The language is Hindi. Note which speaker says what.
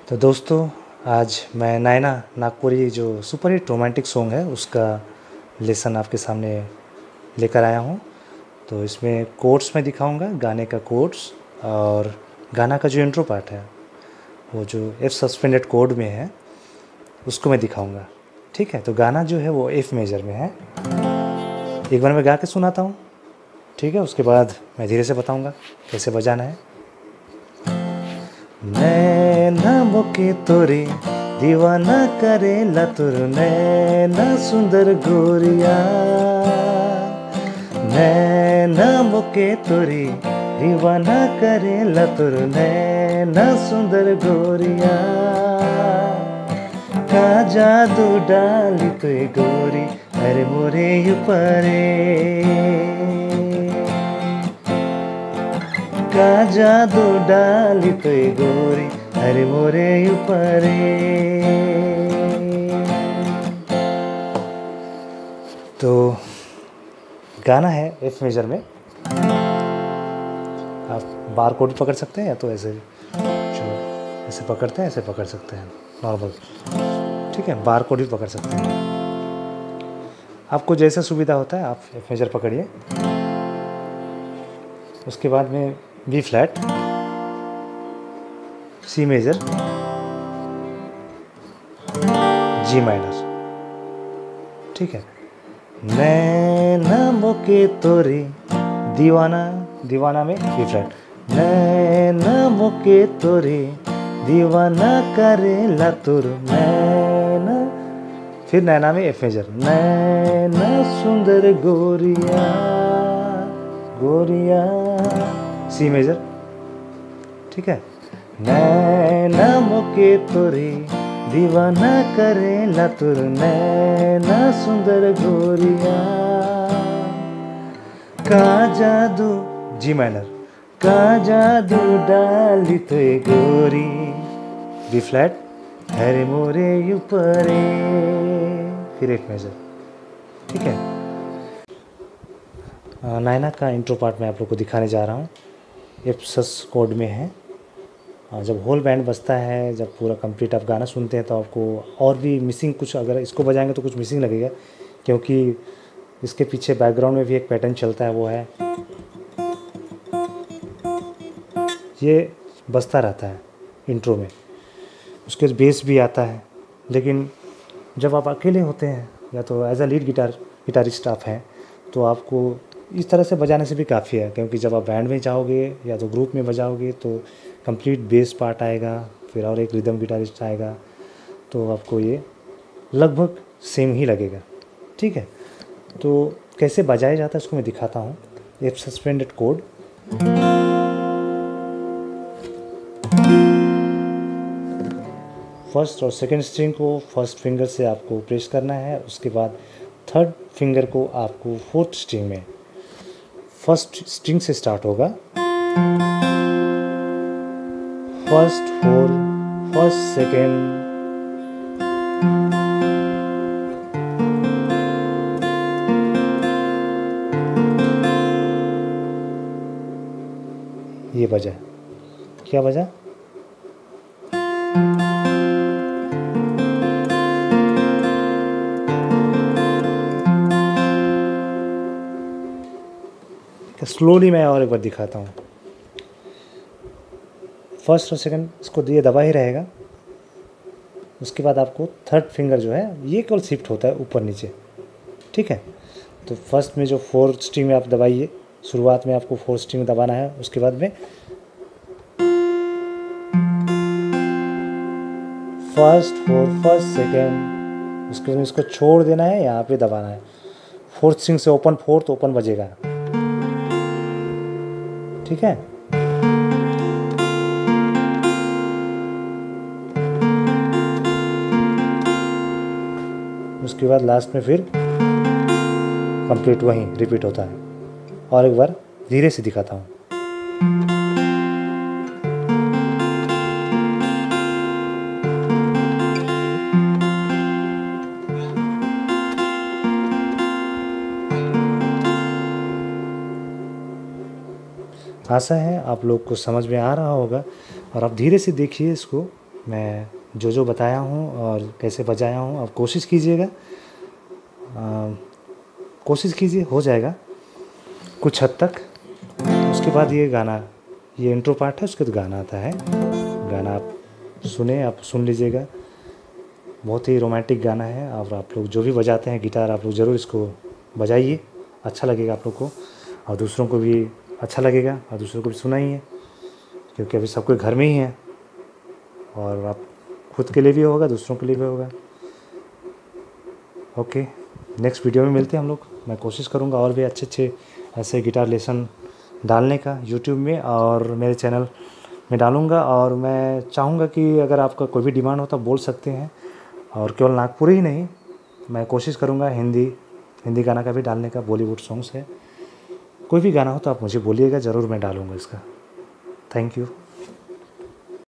Speaker 1: तो दोस्तों, आज मैं नायना नागपुरी जो सुपर हिट रोमांटिक सॉन्ग है उसका लेसन आपके सामने लेकर आया हूँ। तो इसमें कोड्स मैं दिखाऊंगा, गाने का कोड्स, और गाना का जो इंट्रो पार्ट है वो जो एफ सस्पेंडेड कोड में है उसको मैं दिखाऊंगा। ठीक है, तो गाना जो है वो एफ मेजर में है। एक बार मैं गा के सुनाता हूँ, ठीक है, उसके बाद मैं धीरे से बताऊंगा कैसे बजाना है। नैना मोके तोरे दीवाना करे लतुर नैना सुंदर गोरिया, नैना मोके तोरे दीवाना करे लतुर नैना सुंदर गोरिया, का जादू डाली तो गोरी अरे मोरे ऊपरे, का जादू डाली तो गोरी अरे मोरे ऊपरे। तो गाना है एफ मेजर में। आप बार कोड पकड़ सकते हैं या तो ऐसे ऐसे पकड़ते हैं, ऐसे पकड़ सकते हैं नॉर्मल, ठीक है। बार कोड भी पकड़ सकते हैं, आपको जैसा सुविधा होता है आप एफ मेजर पकड़िए। उसके बाद में B flat, C major, G minor, ठीक है। नैना मोके तोरे दीवाना, दीवाना में बी फ्लैट, नैना मोके तोरे दीवाना करे लतुर नैना, फिर नैना में एफ मेजर, नैना सुंदर गोरिया गोरिया, सी मेजर, ठीक है। नैना मोके तोरे दीवाना करे लतुर नैना सुंदर गोरिया, का जादू, जी माइनर, का जादू डाली तो गोरी, बी फ्लैट हरे मोरे ऊपरे, फिर एफ मेजर, ठीक है। नायना का इंट्रो पार्ट मैं आप लोग को दिखाने जा रहा हूँ। एफ सस कोड में है। जब होल बैंड बजता है, जब पूरा कंप्लीट आप गाना सुनते हैं तो आपको और भी मिसिंग कुछ, अगर इसको बजाएंगे तो कुछ मिसिंग लगेगा, क्योंकि इसके पीछे बैकग्राउंड में भी एक पैटर्न चलता है, वो है ये बजता रहता है इंट्रो में। उसके बेस भी आता है, लेकिन जब आप अकेले होते हैं या तो एज अ लीड गिटारिस्ट आप हैं तो आपको इस तरह से बजाने से भी काफ़ी है, क्योंकि जब आप बैंड में जाओगे या तो ग्रुप में बजाओगे तो कंप्लीट बेस पार्ट आएगा, फिर और एक रिदम गिटारिस्ट आएगा, तो आपको ये लगभग सेम ही लगेगा, ठीक है। तो कैसे बजाया जाता है इसको मैं दिखाता हूँ। एफ सस्पेंडेड कोड, फर्स्ट और सेकंड स्ट्रिंग को फर्स्ट फिंगर से आपको प्रेस करना है, उसके बाद थर्ड फिंगर को आपको फोर्थ स्ट्रिंग में, फर्स्ट स्ट्रिंग से स्टार्ट होगा, फर्स्ट फोर, फर्स्ट सेकेंड, ये बजा, क्या बजा, स्लोली मैं और एक बार दिखाता हूँ। फर्स्ट और सेकंड इसको दिए दबा ही रहेगा, उसके बाद आपको थर्ड फिंगर जो है ये केवल शिफ्ट होता है ऊपर नीचे, ठीक है। तो फर्स्ट में जो फोर्थ स्ट्रिंग में आप दबाइए, शुरुआत में आपको फोर्थ स्ट्रिंग दबाना है, उसके बाद में फर्स्ट फोर्थ फर्स्ट सेकेंड, उसके बाद इसको छोड़ देना है, यहाँ पे दबाना है, फोर्थ स्ट्रिंग से ओपन, फोर्थ ओपन बजेगा, ठीक है। उसके बाद लास्ट में फिर कंप्लीट वहीं रिपीट होता है। और एक बार धीरे से दिखाता हूँ। आशा है आप लोग को समझ में आ रहा होगा, और आप धीरे से देखिए इसको, मैं जो बताया हूँ और कैसे बजाया हूँ आप कोशिश कीजिएगा, कोशिश कीजिए, हो जाएगा कुछ हद तक। उसके बाद ये इंट्रो पार्ट है, उसके बाद गाना आता है। गाना आप सुन लीजिएगा, बहुत ही रोमांटिक गाना है। और आप लोग जो भी बजाते हैं गिटार, आप लोग ज़रूर इसको बजाइए, अच्छा लगेगा आप लोग को और दूसरों को भी अच्छा लगेगा और दूसरों को भी सुनाइए, क्योंकि अभी सब कोई घर में ही है और आप खुद के लिए भी होगा, दूसरों के लिए भी होगा। ओके, नेक्स्ट वीडियो में मिलते हैं हम लोग। मैं कोशिश करूँगा और भी अच्छे ऐसे गिटार लेसन डालने का यूट्यूब में और मेरे चैनल में डालूँगा। और मैं चाहूँगा कि अगर आपका कोई भी डिमांड हो तो बोल सकते हैं, और केवल नागपुरी ही नहीं, मैं कोशिश करूँगा हिंदी गाना का भी डालने का। बॉलीवुड सॉन्ग्स है, कोई भी गाना हो तो आप मुझे बोलिएगा, ज़रूर मैं डालूँगा इसका। Thank you.